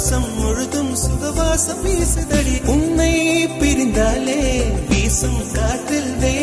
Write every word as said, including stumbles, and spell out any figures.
சுவாசம் முழுதும் சுகவாசம் வீசுதடி உன்னை பிரிந்தாலே வீசும் காற்றில்